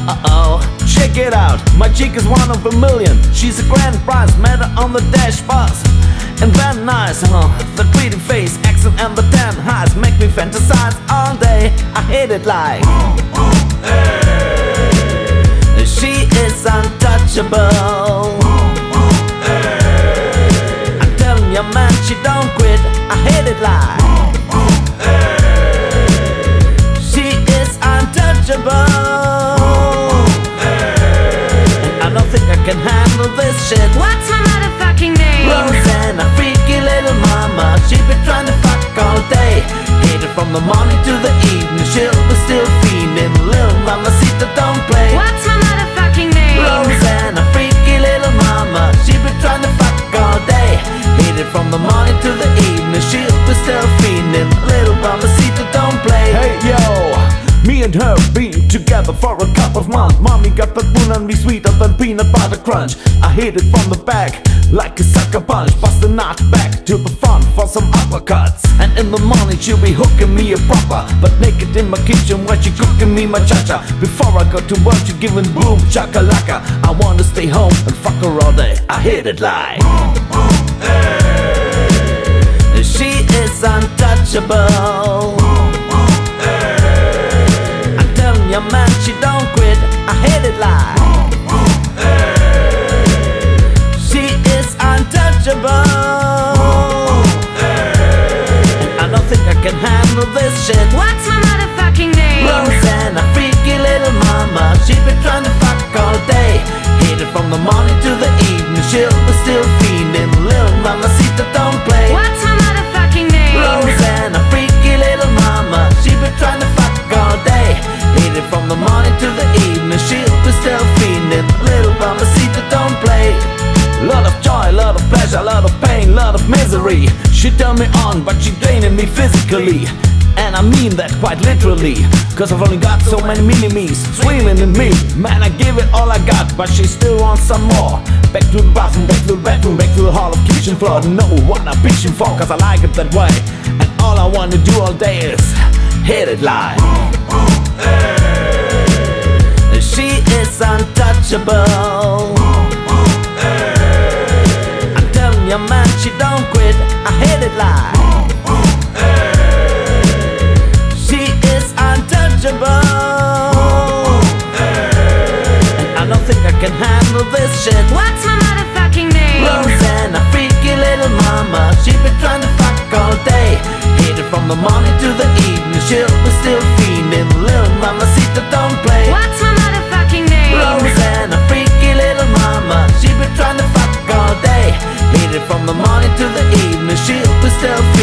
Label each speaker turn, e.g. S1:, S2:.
S1: Uh-oh, check it out, my chick is one of a million. She's a grand prize, met her on the dash bus. And Van Nice, the pretty face, accent and the tan highs make me fantasize all day. I hate it like she is untouchable. I'm telling you man, she don't quit. I hate it like she is untouchable. And I don't think I can handle this shit.
S2: What's my motherfucking name?
S1: Rosana, freaky little mama. She be trying to fuck all day. Hate it from the morning to the evening. She'll be still fiending. Little mama, see that don't play.
S2: What's my motherfucking name?
S1: Rosana, freaky little mama. She be trying to fuck all day. Hate it from the morning to the evening. She'll be still fiending. Little mama, see that don't play.
S3: Hey yo, me and her been together for a couple of months. Mommy got that spoon on me sweeter than peanut butter crunch. I hit it from the back like a sucker punch, bust the knot back to the front for some uppercuts.
S1: And in the morning she'll be hooking me a proper, but naked in my kitchen while she cooking me my cha-cha. Before I go to work she giving boom chakalaka. I wanna stay home and fuck her all day. I hate it like she is untouchable. I'm telling you man, she don't quit. I hate it like she is untouchable. And I don't think I can handle this shit.
S2: What's my motherfucking name?
S1: Rosana, freaky little mama. She be trying to fuck all day. Hate it from the morning to the evening. She'll be still fiending. Little mama, see that don't play.
S2: What's my motherfucking name?
S1: Rosana, freaky little mama. She be trying to fuck all day. Hate it from the morning to the evening. She'll be still fiending. Little mama, see that don't play.
S3: Lot of joy, lot of pleasure, lot of pain, lot of misery. She turned me on, but she draining me physically. And I mean that quite literally, cause I've only got so many mini-me's swimming in me. Man, I give it all I got, but she still wants some more. Back to the bathroom, back to the bedroom, back to the hall of kitchen floor. Know what I'm bitching for, cause I like it that way. And all I wanna do all day is hit it like
S1: she is untouchable. I'm telling you man, she don't quit. I hate it like she is untouchable. And I don't think I can handle this shit.
S2: What's my motherfucking name?
S1: Rosana, freaky little mama. She be trying to fuck all day. Hate it from the morning to the evening. She'll be still fiending. Little mama, see that don't play.
S2: What's my motherfucking name?
S1: Rosana, freaky little mama. She be trying to fuck all day. Hate it from the morning to the evening. She'll be still